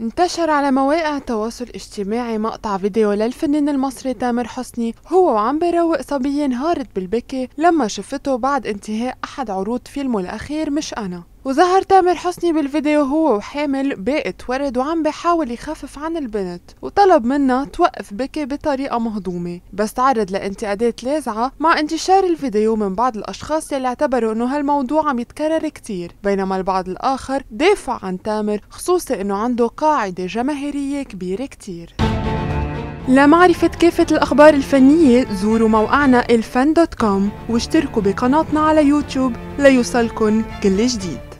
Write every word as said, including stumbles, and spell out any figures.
انتشر على مواقع التواصل الاجتماعي مقطع فيديو للفنان المصري تامر حسني هو وعم بيروق صبية انهارت بالبكي لما شفته بعد انتهاء أحد عروض فيلمه الأخير مش أنا. وظهر تامر حسني بالفيديو هو وحامل باقة ورد وعم بيحاول يخفف عن البنت، وطلب منها توقف بكي بطريقة مهضومة، بس تعرض لانتقادات لاذعة مع انتشار الفيديو من بعض الأشخاص اللي اعتبروا انه هالموضوع عم يتكرر كتير، بينما البعض الآخر دافع عن تامر خصوصي انه عنده قاعدة جماهيرية كبيرة كتير. لمعرفة كافة الأخبار الفنية زوروا موقعنا الفن دوت كوم واشتركوا بقناتنا على يوتيوب ليوصلكن كل جديد.